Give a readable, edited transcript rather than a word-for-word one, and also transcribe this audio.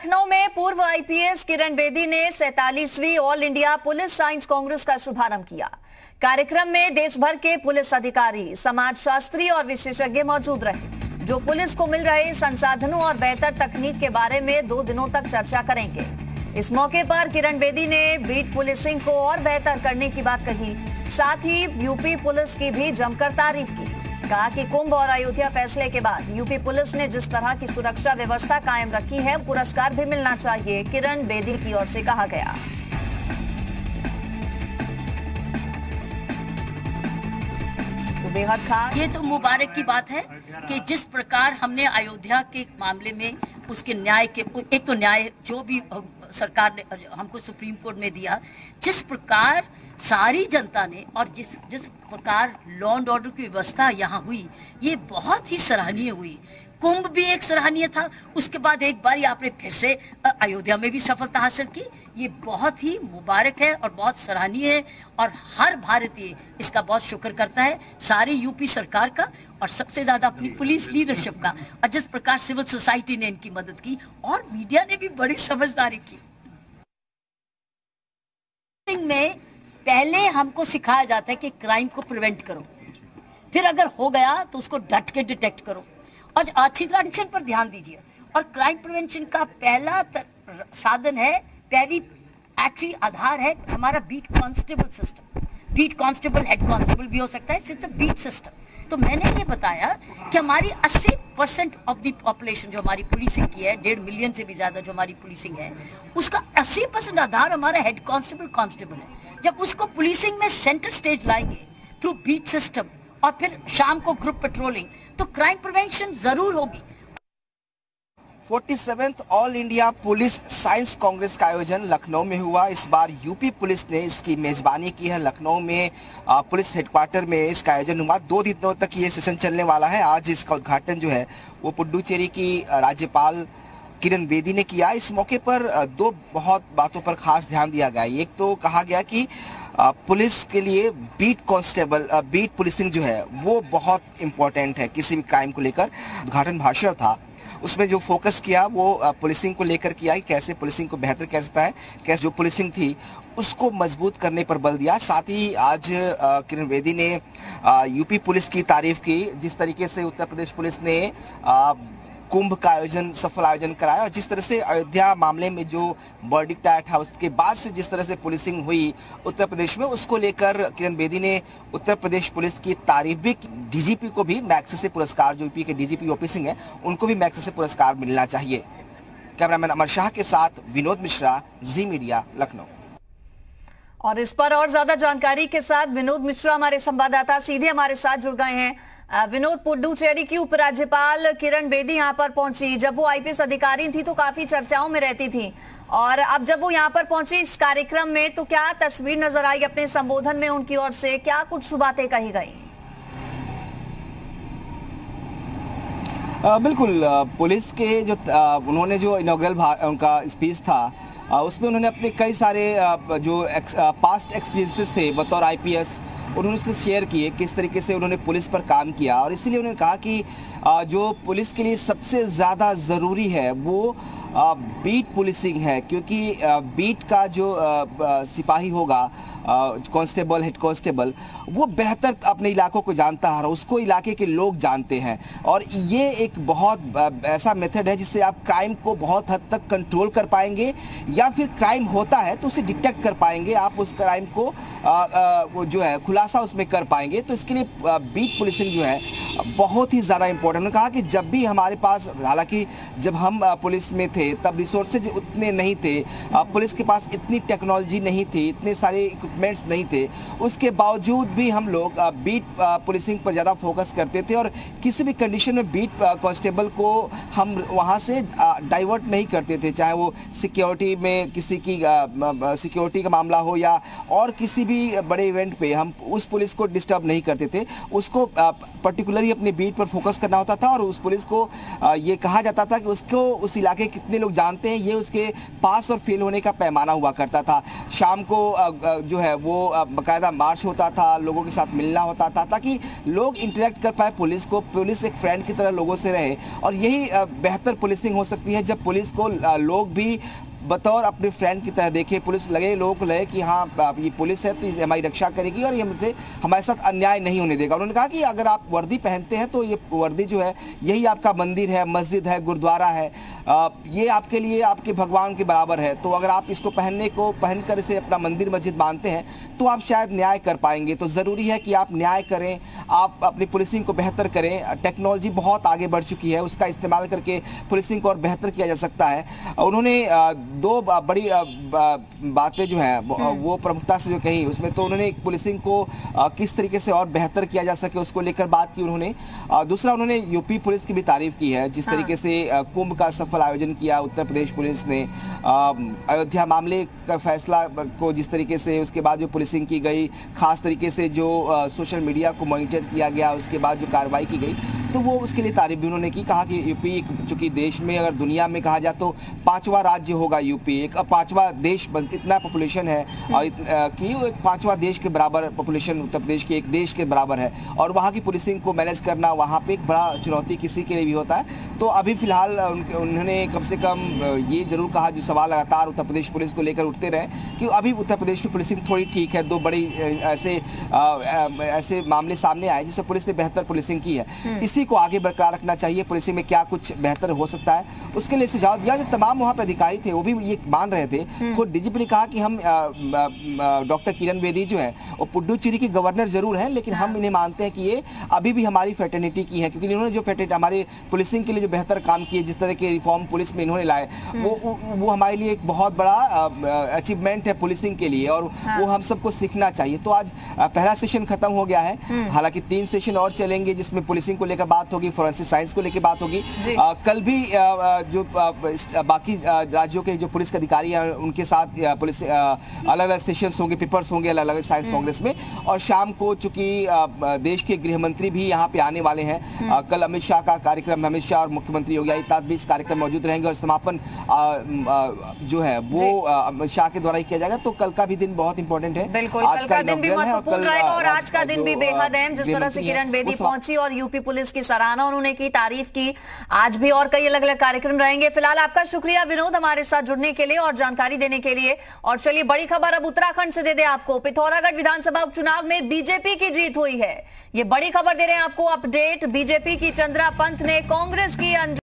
लखनऊ में पूर्व आईपीएस किरण बेदी ने 47वीं all India police science congress का शुभारंभ किया। कार्यक्रम में देश भर के पुलिस अधिकारी, समाजशास्त्री और विशेषज्ञ मौजूद रहे, जो पुलिस को मिल रहे संसाधनों और बेहतर तकनीक के बारे में 2 दिनों तक चर्चा करेंगे। इस मौके पर किरण बेदी ने बीट पुलिसिंग को और बेहतर करने की बात कही। साथ ही यूपी पुलिस की भी जमकर तारीफ की। कहा कि कुंभ और अयोध्या फैसले के बाद यूपी पुलिस ने जिस तरह की सुरक्षा व्यवस्था कायम रखी है, पुरस्कार भी मिलना चाहिए, किरण बेदी की ओर से कहा गया। तो बेहद खास, ये तो मुबारक की बात है कि जिस प्रकार हमने अयोध्या के मामले में उसके न्याय के, एक तो न्याय जो भी सरकार ने हमको सुप्रीम कोर्ट में दिया, जिस प्रकार सारी जनता ने और जिस प्रकार लॉ एंड ऑर्डर की व्यवस्था यहाँ हुई, ये बहुत ही सराहनीय हुई। कुंभ भी एक सराहनीय था, उसके बाद एक बार आपने फिर से अयोध्या में भी सफलता हासिल की। ये बहुत ही मुबारक है और बहुत सराहनीय है और हर भारतीय इसका बहुत शुक्र करता है, सारी यूपी सरकार का और सबसे ज्यादा अपनी पुलिस लीडरशिप का, और जिस प्रकार सिविल सोसाइटी ने इनकी मदद की और मीडिया ने भी बड़ी समझदारी की। में पहले हमको सिखाया जाता है कि क्राइम को प्रिवेंट करो, फिर अगर हो गया तो उसको डट के डिटेक्ट करो और अच्छी तरह एक्शन पर ध्यान दीजिए। और क्राइम प्रिवेंशन का पहला साधन है, पहली एक्चुअली आधार है हमारा beat constable system. Beat constable head constable भी हो सकता है, इट्स अ बीट सिस्टम। तो मैंने ये बताया कि हमारी 80% ऑफ द पॉपुलेशन जो हमारी पुलिसिंग की है, 1.5 मिलियन से भी ज्यादा जो हमारी पुलिसिंग है, उसका 80% आधार हमारा हेड कांस्टेबल है। जब उसको पुलिसिंग में सेंटर स्टेज लाएंगे थ्रू बीट सिस्टम और फिर शाम को ग्रुप पेट्रोलिंग, तो क्राइम प्रिवेंशन जरूर होगी। 47th all India police science congress का आयोजन लखनऊ में हुआ। इस बार यूपी पुलिस ने इसकी मेजबानी की है। लखनऊ में पुलिस हेडक्वार्टर में इसका आयोजन हुआ। 2 दिनों तक ये सेशन चलने वाला है। आज इसका उद्घाटन जो है वो पुडुचेरी की राज्यपाल किरण बेदी ने किया। इस मौके पर 2 बहुत बातों पर खास ध्यान दिया गया। एक तो कहा गया कि पुलिस के लिए बीट पुलिसिंग जो है वो बहुत इम्पोर्टेंट है किसी भी क्राइम को लेकर। उद्घाटन भाषण था, उसमें जो फोकस किया वो पुलिसिंग को लेकर किया कि कैसे पुलिसिंग को बेहतर किया सकता है, कैसे जो पुलिसिंग थी उसको मजबूत करने पर बल दिया। साथ ही आज किरण बेदी ने यूपी पुलिस की तारीफ की, जिस तरीके से उत्तर प्रदेश पुलिस ने कुंभ का सफल आयोजन कराया और जिस तरह से अयोध्या मामले में जो वर्डिक्ट आया था उसके बाद से जिस तरह से पुलिसिंग हुई उत्तर प्रदेश में, उसको लेकर किरण बेदी ने उत्तर प्रदेश पुलिस की तारीफ भी। डीजीपी को भी मैग्सेसे पुरस्कार, जो यूपी के डीजीपी ओपी सिंह है, उनको भी मैग्सेसे पुरस्कार मिलना चाहिए। कैमरामैन अमर शाह के साथ विनोद मिश्रा, जी मीडिया, लखनऊ। और इस पर और ज्यादा जानकारी के साथ विनोद मिश्रा हमारे संवाददाता सीधे हमारे साथ जुड़ गए हैं। विनोद, पुडुचेरी की उपराज्यपाल किरण बेदी यहाँ पर पहुंची। जब वो आईपीएस अधिकारी थी तो काफी चर्चाओं में रहती थी, और अब जब वो यहाँ पर पहुंची इस कार्यक्रम में, तो क्या तस्वीर नजर आई अपने संबोधन में उनकी ओर से? क्या कुछ बातें कही गई? बिल्कुल, पुलिस के जो उन्होंने जो इनॉग्रल उनका स्पीच था उसमें उन्होंने अपने कई सारे जो पास्ट एक्सपीरियंसेस थे बतौर आईपीएस उन्होंने उससे शेयर किए, किस तरीके से उन्होंने पुलिस पर काम किया। और इसीलिए उन्होंने कहा कि जो पुलिस के लिए सबसे ज़्यादा ज़रूरी है वो बीट पुलिसिंग है, क्योंकि बीट का जो सिपाही होगा, कांस्टेबल, हेड कांस्टेबल, वो बेहतर अपने इलाकों को जानता है और उसको इलाके के लोग जानते हैं। और ये एक बहुत ऐसा मेथड है जिससे आप क्राइम को बहुत हद तक कंट्रोल कर पाएंगे, या फिर क्राइम होता है तो उसे डिटेक्ट कर पाएंगे, आप उस क्राइम को वो जो है खुलासा उसमें कर पाएंगे। तो इसके लिए बीट पुलिसिंग जो है बहुत ही ज़्यादा इंपॉर्टेंट। उन्होंने कहा कि जब भी हमारे पास, हालांकि जब हम पुलिस में थे तब रिसोर्सेज उतने नहीं थे, पुलिस के पास इतनी टेक्नोलॉजी नहीं थी, इतने सारे इक्विपमेंट्स नहीं थे, उसके बावजूद भी हम लोग बीट पुलिसिंग पर ज़्यादा फोकस करते थे और किसी भी कंडीशन में बीट कांस्टेबल को हम वहाँ से डाइवर्ट नहीं करते थे, चाहे वो सिक्योरिटी में किसी की सिक्योरिटी का मामला हो या और किसी भी बड़े इवेंट पे हम उस पुलिस को डिस्टर्ब नहीं करते थे। उसको पर्टिकुलरली अपने बीट पर फोकस करना होता था और उस पुलिस को ये कहा जाता था कि उसको उस इलाके कितने जितने लोग जानते हैं, ये उसके पास और फेल होने का पैमाना हुआ करता था। शाम को जो है वो बाकायदा मार्च होता था, लोगों के साथ मिलना होता था ताकि लोग इंटरेक्ट कर पाए पुलिस को, पुलिस एक फ्रेंड की तरह लोगों से रहे। और यही बेहतर पुलिसिंग हो सकती है जब पुलिस को लोग भी बतौर अपने फ्रेंड की तरह देखे, पुलिस लगे, लोगों को लगे कि हाँ ये पुलिस है तो इसे हमारी रक्षा करेगी और ये हमसे हमारे साथ अन्याय नहीं होने देगा। उन्होंने कहा कि अगर आप वर्दी पहनते हैं तो ये वर्दी जो है यही आपका मंदिर है, मस्जिद है, गुरुद्वारा है, ये आपके लिए आपके भगवान के बराबर है। तो अगर आप इसको पहनकर इसे अपना मंदिर मस्जिद मानते हैं तो आप शायद न्याय कर पाएंगे। तो ज़रूरी है कि आप न्याय करें, आप अपनी पुलिसिंग को बेहतर करें। टेक्नोलॉजी बहुत आगे बढ़ चुकी है, उसका इस्तेमाल करके पुलिसिंग को और बेहतर किया जा सकता है। उन्होंने दो बड़ी बातें जो हैं वो प्रमुखता से जो कही, उसमें तो उन्होंने पुलिसिंग को किस तरीके से और बेहतर किया जा सके उसको लेकर बात की उन्होंने। दूसरा, उन्होंने यूपी पुलिस की भी तारीफ की है, जिस तरीके से कुंभ का सफल आयोजन किया उत्तर प्रदेश पुलिस ने, अयोध्या मामले का फैसला को जिस तरीके से उसके बाद जो पुलिसिंग की गई, खास तरीके से जो सोशल मीडिया को मॉनिटर किया गया, उसके बाद जो कार्रवाई की गई, तो वो उसके लिए तारीफ भी उन्होंने की। कहा कि यूपी चूंकि देश में अगर दुनिया में कहा जाए तो 5वां राज्य होगा यूपी, एक 5वां देश, इतना पॉपुलेशन है और कि वो एक 5वां देश के बराबर पॉपुलेशन उत्तर प्रदेश के एक देश के बराबर है। और वहाँ की पुलिसिंग को मैनेज करना वहाँ पे एक बड़ा चुनौती किसी के लिए भी होता है। तो अभी फिलहाल उन्होंने कम से कम ये जरूर कहा, जो सवाल लगातार उत्तर प्रदेश पुलिस को लेकर उठते रहे, कि अभी उत्तर प्रदेश में पुलिसिंग थोड़ी ठीक है। 2 बड़ी ऐसे मामले सामने आए जिससे पुलिस ने बेहतर पुलिसिंग की है, इसी को आगे बरकरार रखना चाहिए। पुलिसिंग में क्या कुछ बेहतर हो सकता है उसके लिए सुझाव दिया। जो तमाम वहाँ पे अधिकारी थे वो भी ये मान रहे थे। खुद डीजीपी ने कहा कि हम डॉक्टर किरण बेदी जो है वो पुडुचेरी के गवर्नर जरूर हैं, लेकिन हम इन्हें मानते हैं कि ये अभी भी हमारी फ्रेटर्निटी की है, क्योंकि इन्होंने जो हमारे पुलिसिंग के लिए जो बेहतर काम किए, जिस तरह के रिफॉर्म पुलिस में इन्होंने लाए, वो हमारे लिए एक बहुत बड़ा अचीवमेंट है पुलिसिंग के लिए, और वो हम सबको सीखना चाहिए। तो आज पहला सेशन खत्म हो गया है, हालांकि 3 सेशन और चलेंगे जिसमें पुलिसिंग को लेकर बात होगी, फोरेंसिक साइंस को लेकर बात होगी। कल भी जो बाकी राज्यों के जो पुलिस के अधिकारी हैं उनके साथ पुलिस अलग अलग सेशंस होंगे, पेपर्स होंगे अलग अलग साइंस कांग्रेस में। और शाम को चूंकि देश के गृह मंत्री भी यहाँ पे आने वाले हैं, कल अमित शाह का कार्यक्रम, अमित शाह और मुख्यमंत्री योगी आदित्यनाथ भी इस कार्यक्रम में मौजूद रहेंगे और समापन जो है वो अमित शाह के द्वारा ही किया जाएगा। तो कल का भी दिन बहुत इंपॉर्टेंट है। बिल्कुल, कल का दिन भी महत्वपूर्ण रहेगा और आज का दिन भी बेहद अहम। जिस तरह से किरण बेदी पहुंची और यूपी पुलिस की सराहना उन्होंने की, तारीफ की, आज भी और कई अलग अलग कार्यक्रम रहेंगे। फिलहाल आपका शुक्रिया विनोद, हमारे साथ जुड़ने के लिए और जानकारी देने के लिए। और चलिए बड़ी खबर अब उत्तराखंड से दे दे आपको। पिथौरागढ़ विधानसभा उपचुनाव में बीजेपी की जीत हुई है, ये बड़ी खबर दे रहे हैं आपको अपडेट। बीजेपी की चंद्रा पंत ने कांग्रेस की